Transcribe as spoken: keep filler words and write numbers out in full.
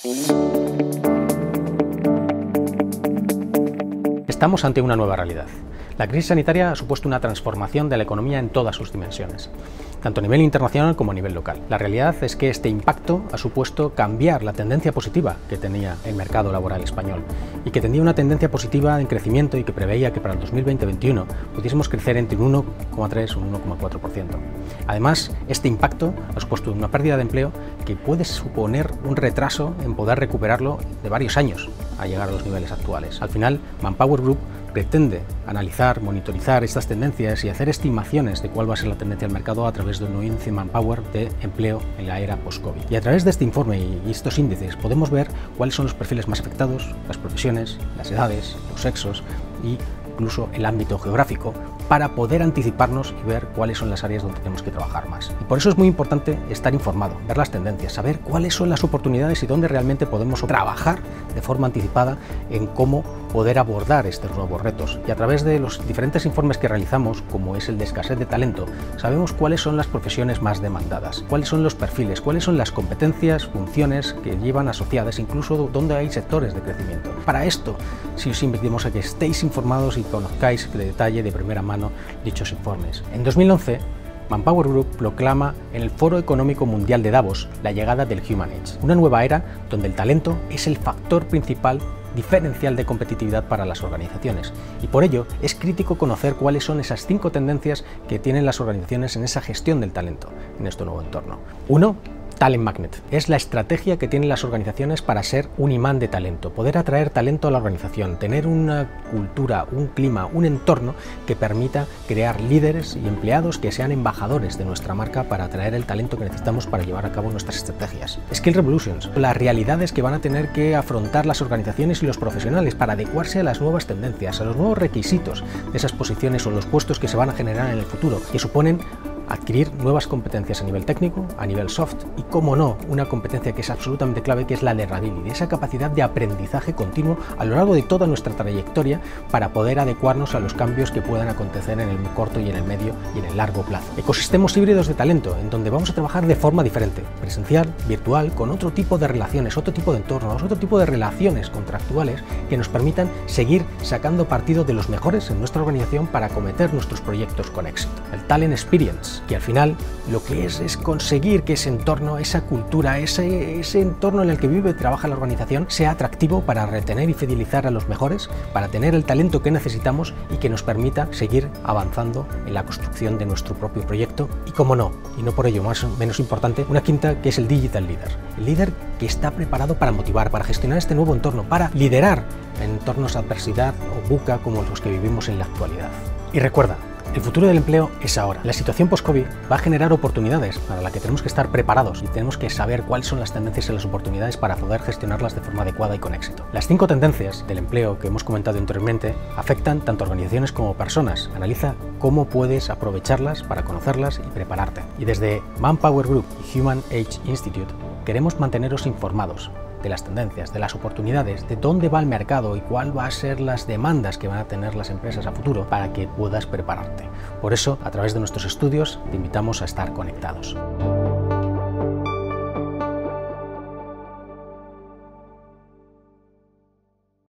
Estamos ante una nueva realidad. La crisis sanitaria ha supuesto una transformación de la economía en todas sus dimensiones, tanto a nivel internacional como a nivel local. La realidad es que este impacto ha supuesto cambiar la tendencia positiva que tenía el mercado laboral español y que tenía una tendencia positiva en crecimiento y que preveía que para el dos mil veinte veintiuno pudiésemos crecer entre un uno coma tres y un uno coma cuatro por ciento. Además, este impacto ha supuesto una pérdida de empleo que puede suponer un retraso en poder recuperarlo de varios años a llegar a los niveles actuales. Al final, Manpower Group pretende analizar, monitorizar estas tendencias y hacer estimaciones de cuál va a ser la tendencia del mercado a través de un índice Manpower de empleo en la era post-COVID. Y a través de este informe y estos índices podemos ver cuáles son los perfiles más afectados, las profesiones, las edades, los sexos y incluso el ámbito geográfico, para poder anticiparnos y ver cuáles son las áreas donde tenemos que trabajar más. Y por eso es muy importante estar informado, ver las tendencias, saber cuáles son las oportunidades y dónde realmente podemos trabajar de forma anticipada en cómo poder abordar estos nuevos retos. Y a través de los diferentes informes que realizamos, como es el de escasez de talento, sabemos cuáles son las profesiones más demandadas, cuáles son los perfiles, cuáles son las competencias, funciones que llevan asociadas, incluso dónde hay sectores de crecimiento. Para esto, sí os invitamos a que estéis informados y conozcáis de detalle, de primera mano, dichos informes. En dos mil once, Manpower Group proclama en el Foro Económico Mundial de Davos la llegada del Human Age, una nueva era donde el talento es el factor principal diferencial de competitividad para las organizaciones, y por ello es crítico conocer cuáles son esas cinco tendencias que tienen las organizaciones en esa gestión del talento en este nuevo entorno. Uno, Talent Magnet. Es la estrategia que tienen las organizaciones para ser un imán de talento, poder atraer talento a la organización, tener una cultura, un clima, un entorno que permita crear líderes y empleados que sean embajadores de nuestra marca para atraer el talento que necesitamos para llevar a cabo nuestras estrategias. Skill Revolutions, las realidades que van a tener que afrontar las organizaciones y los profesionales para adecuarse a las nuevas tendencias, a los nuevos requisitos de esas posiciones o los puestos que se van a generar en el futuro, que suponen adquirir nuevas competencias a nivel técnico, a nivel soft y, como no, una competencia que es absolutamente clave, que es la learnability, esa capacidad de aprendizaje continuo a lo largo de toda nuestra trayectoria para poder adecuarnos a los cambios que puedan acontecer en el corto y en el medio y en el largo plazo. Ecosistemas híbridos de talento, en donde vamos a trabajar de forma diferente, presencial, virtual, con otro tipo de relaciones, otro tipo de entornos, otro tipo de relaciones contractuales que nos permitan seguir sacando partido de los mejores en nuestra organización para acometer nuestros proyectos con éxito. El Talent Experience, que al final lo que es es conseguir que ese entorno, esa cultura, ese, ese entorno en el que vive y trabaja la organización sea atractivo para retener y fidelizar a los mejores, para tener el talento que necesitamos y que nos permita seguir avanzando en la construcción de nuestro propio proyecto y, como no, y no por ello más o menos importante, una quinta, que es el Digital Leader. El líder que está preparado para motivar, para gestionar este nuevo entorno, para liderar en entornos de adversidad o buca como los que vivimos en la actualidad. Y recuerda, el futuro del empleo es ahora. La situación post-COVID va a generar oportunidades para las que tenemos que estar preparados y tenemos que saber cuáles son las tendencias y las oportunidades para poder gestionarlas de forma adecuada y con éxito. Las cinco tendencias del empleo que hemos comentado anteriormente afectan tanto a organizaciones como a personas. Analiza cómo puedes aprovecharlas para conocerlas y prepararte. Y desde Manpower Group y Human Age Institute queremos manteneros informados de las tendencias, de las oportunidades, de dónde va el mercado y cuál va a ser las demandas que van a tener las empresas a futuro para que puedas prepararte. Por eso, a través de nuestros estudios, te invitamos a estar conectados.